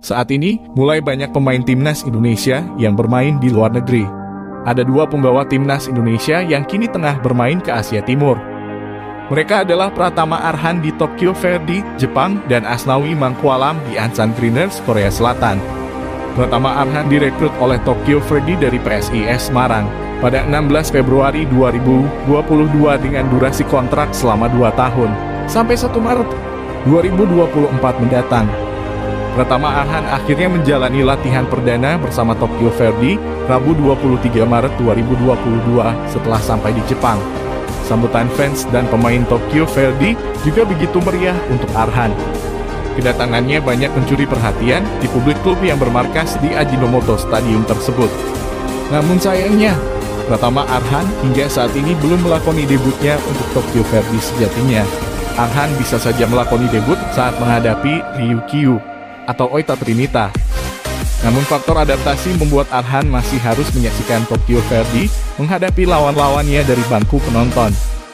Saat ini, mulai banyak pemain timnas Indonesia yang bermain di luar negeri. Ada 2 punggawa timnas Indonesia yang kini tengah bermain ke Asia Timur. Mereka adalah Pratama Arhan di Tokyo Verdy, Jepang, dan Asnawi Mangkualam di Ansan Greeners, Korea Selatan. Pratama Arhan direkrut oleh Tokyo Verdy dari PSIS Semarang pada 16 Februari 2022 dengan durasi kontrak selama 2 tahun, sampai 1 Maret 2024 mendatang. Pratama Arhan akhirnya menjalani latihan perdana bersama Tokyo Verdy Rabu 23 Maret 2022 setelah sampai di Jepang. Sambutan fans dan pemain Tokyo Verdy juga begitu meriah untuk Arhan. Kedatangannya banyak mencuri perhatian di publik klub yang bermarkas di Ajinomoto Stadium tersebut. Namun sayangnya, Pratama Arhan hingga saat ini belum melakoni debutnya untuk Tokyo Verdy sejatinya. Arhan bisa saja melakoni debut saat menghadapi Ryukyu atau Oita Trinita. Namun faktor adaptasi membuat Arhan masih harus menyaksikan Tokyo Verdy menghadapi lawan-lawannya dari bangku penonton.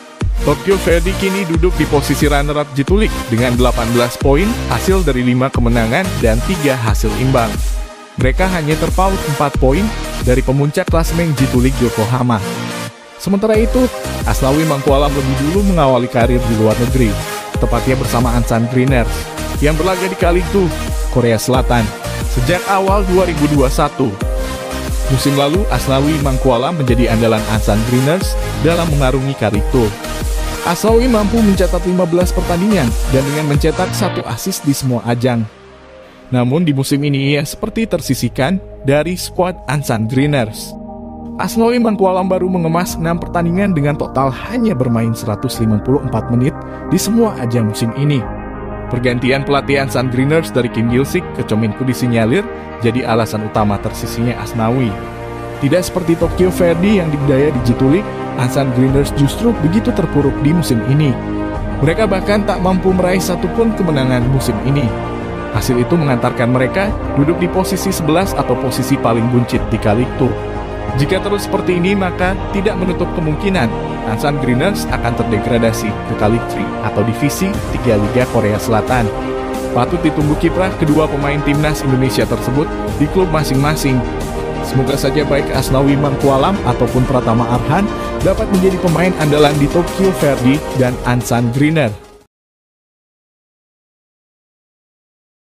Tokyo Verdy kini duduk di posisi runner-up J2 League dengan 18 poin, hasil dari 5 kemenangan dan 3 hasil imbang. Mereka hanya terpaut 4 poin dari pemuncak klasemen J2 League Yokohama. Sementara itu, Asnawi Mangkualam lebih dulu mengawali karir di luar negeri, tepatnya bersama Ansan Greeners yang berlaga di Kalitu, Korea Selatan sejak awal 2021. Musim lalu, Asnawi Mangkualam menjadi andalan Ansan Greeners dalam mengarungi Kalitu. Asnawi mampu mencatat 15 pertandingan dan dengan mencetak 1 assist di semua ajang. Namun di musim ini ia seperti tersisihkan dari skuad Ansan Greeners. Asnawi Mangkualam baru mengemas 6 pertandingan dengan total hanya bermain 154 menit di semua ajang musim ini. Pergantian pelatih Ansan Greeners dari Kim Gil-sik ke Cho Min-koo disinyalir jadi alasan utama tersisihnya Asnawi. Tidak seperti Tokyo Verdy yang didaya di J2 League, Ansan Greeners justru begitu terpuruk di musim ini. Mereka bahkan tak mampu meraih satupun kemenangan musim ini. Hasil itu mengantarkan mereka duduk di posisi 11 atau posisi paling buncit di Kalitu. Jika terus seperti ini, maka tidak menutup kemungkinan Ansan Greeners akan terdegradasi ke Kali 3 atau divisi 3 Liga Korea Selatan. Patut ditunggu kiprah kedua pemain timnas Indonesia tersebut di klub masing-masing. Semoga saja baik Asnawi Mangkualam ataupun Pratama Arhan dapat menjadi pemain andalan di Tokyo Verdy dan Ansan Greeners.